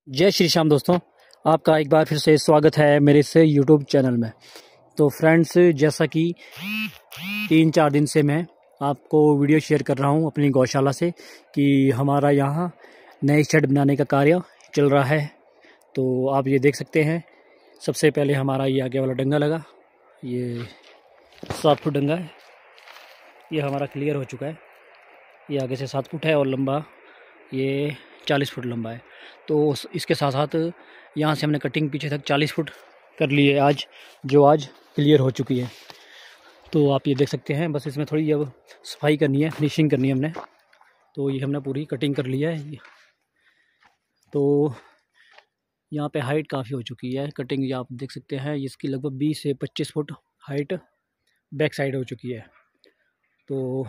जय श्री श्याम दोस्तों, आपका एक बार फिर से स्वागत है मेरे से यूट्यूब चैनल में। तो फ्रेंड्स, जैसा कि 3-4 दिन से मैं आपको वीडियो शेयर कर रहा हूं अपनी गौशाला से कि हमारा यहाँ नए शेड बनाने का कार्य चल रहा है। तो आप ये देख सकते हैं, सबसे पहले हमारा ये आगे वाला डंगा लगा, ये 7 फुट डंगा है, ये हमारा क्लियर हो चुका है। ये आगे से 7 फुट है और लंबा ये 40 फुट लंबा है। तो इसके साथ साथ यहाँ से हमने कटिंग पीछे तक 40 फुट कर ली है आज, जो आज क्लियर हो चुकी है। तो आप ये देख सकते हैं, बस इसमें थोड़ी अब सफाई करनी है, फिनिशिंग करनी है हमने। तो ये हमने पूरी कटिंग कर लिया है। तो यहाँ पे हाइट काफ़ी हो चुकी है, कटिंग ये आप देख सकते हैं, इसकी लगभग 20 से 25 फुट हाइट बैक साइड हो चुकी है। तो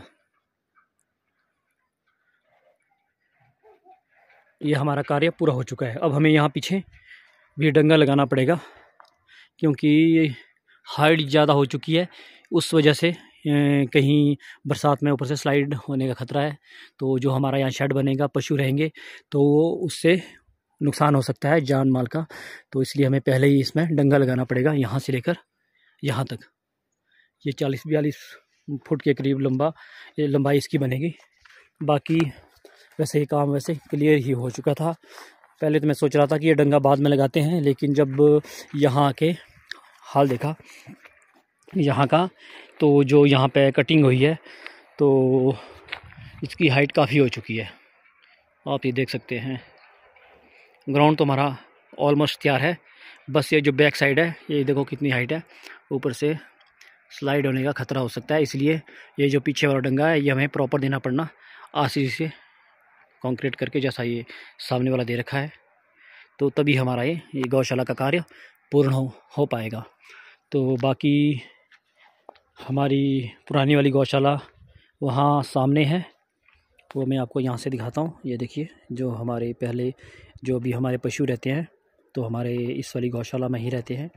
ये हमारा कार्य पूरा हो चुका है। अब हमें यहाँ पीछे भी डंगा लगाना पड़ेगा, क्योंकि हाइट ज़्यादा हो चुकी है, उस वजह से कहीं बरसात में ऊपर से स्लाइड होने का ख़तरा है। तो जो हमारा यहाँ शेड बनेगा, पशु रहेंगे, तो वो उससे नुकसान हो सकता है जान माल का। तो इसलिए हमें पहले ही इसमें डंगा लगाना पड़ेगा, यहाँ से लेकर यहाँ तक। ये 40-42 फुट के करीब लंबाई इसकी बनेगी। बाकी वैसे ही काम वैसे क्लियर ही हो चुका था। पहले तो मैं सोच रहा था कि ये डंगा बाद में लगाते हैं, लेकिन जब यहाँ आके हाल देखा यहाँ का, तो जो यहाँ पे कटिंग हुई है तो इसकी हाइट काफ़ी हो चुकी है। आप ये देख सकते हैं, ग्राउंड तो हमारा ऑलमोस्ट तैयार है। बस ये जो बैक साइड है, ये देखो कितनी हाइट है, ऊपर से स्लाइड होने का ख़तरा हो सकता है। इसलिए ये जो पीछे वाला डंगा है, ये हमें प्रॉपर देना पड़ना, आरसीसी से कंक्रीट करके, जैसा ये सामने वाला दे रखा है। तो तभी हमारा ये गौशाला का कार्य पूर्ण हो पाएगा। तो बाकी हमारी पुरानी वाली गौशाला वहाँ सामने है, वो मैं आपको यहाँ से दिखाता हूँ। ये देखिए, जो हमारे पहले जो भी हमारे पशु रहते हैं, तो हमारे इस वाली गौशाला में ही रहते हैं।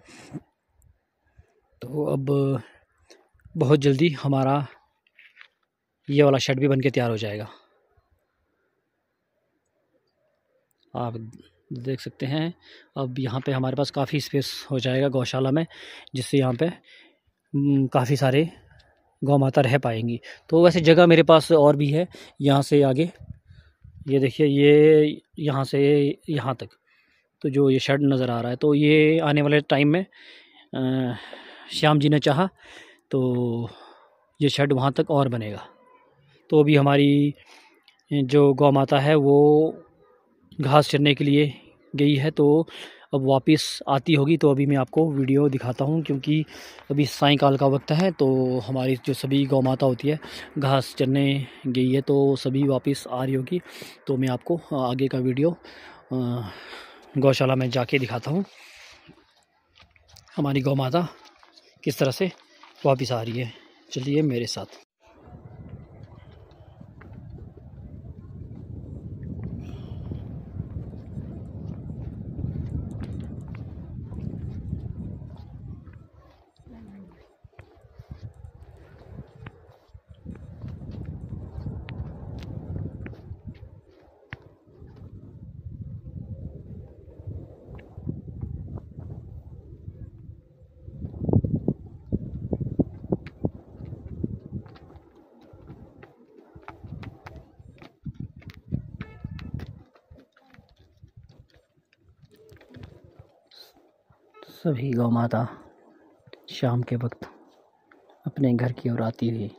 तो अब बहुत जल्दी हमारा ये वाला शेड भी बन के तैयार हो जाएगा। आप देख सकते हैं, अब यहाँ पे हमारे पास काफ़ी स्पेस हो जाएगा गौशाला में, जिससे यहाँ पे काफ़ी सारे गौ माता रह पाएंगी। तो वैसे जगह मेरे पास और भी है, यहाँ से आगे ये देखिए, ये यहाँ से यहाँ तक, तो जो ये शेड नज़र आ रहा है, तो ये आने वाले टाइम में श्याम जी ने चाहा तो ये शेड वहाँ तक और बनेगा। तो अभी हमारी जो गौ माता है वो घास चरने के लिए गई है, तो अब वापस आती होगी। तो अभी मैं आपको वीडियो दिखाता हूँ, क्योंकि अभी सायंकाल का वक्त है। तो हमारी जो सभी गौ माता होती है घास चरने गई है, तो सभी वापस आ रही होगी। तो मैं आपको आगे का वीडियो गौशाला में जाके दिखाता हूँ, हमारी गौ माता किस तरह से वापस आ रही है। चलिए मेरे साथ। सभी गौ माता शाम के वक्त अपने घर की ओर आती हुई